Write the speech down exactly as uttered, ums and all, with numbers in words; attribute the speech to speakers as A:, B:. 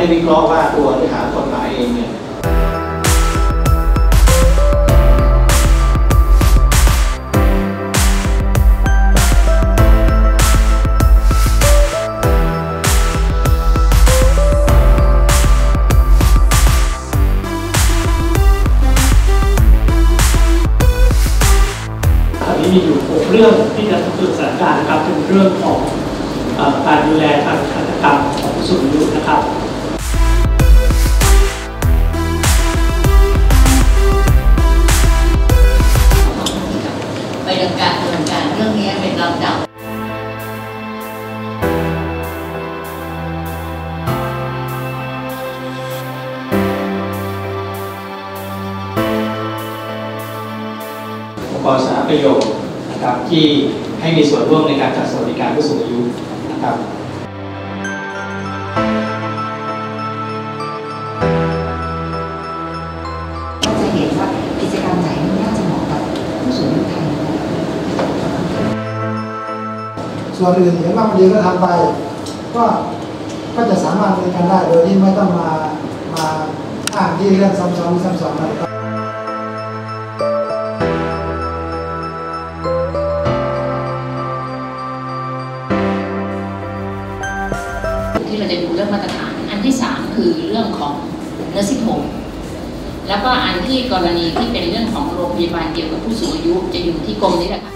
A: ได้วิเคราะห์ว่าตัวเนื้อหากฎหมายเองเนี่ย
B: มีอยู่หกเรื่องที่จะสรุปสถานการณ์นะครับเป็นเรื่องของการดูแลทางการกรรมของผู้สูงอายุนะครับ
C: ไปดำเนินการดำเนินการเรื่องนี้เป็นลำดับ
A: องค์กรสาธารณประโยชน์นะครับที่ให้มีส่วนร่วมในการจัดสวัสดิการผู้สูงอายุนะครับ
D: ก็จะเห็นว่ากิจกรรมไหนน่าจะเหมาะกับผู้สูงอายุไทย
E: ส่วนอื่นเห็นว่ามันดีก็ทำไปก็ก็จะสามารถดำเนินการได้โดยที่ไม่ต้องมามาอ้างที่เรื่องซ้ำซ้อนซ้ำซ้อนอะไร
C: ที่เราจะดูเรื่องมาตรฐานอันที่สามคือเรื่องของเนอร์ซิ่งโฮมแล้วก็อันที่กรณีที่เป็นเรื่องของโรงพยาบาลเกี่ยวกับผู้สูงอายุจะอยู่ที่กรมนี้แหละค่ะ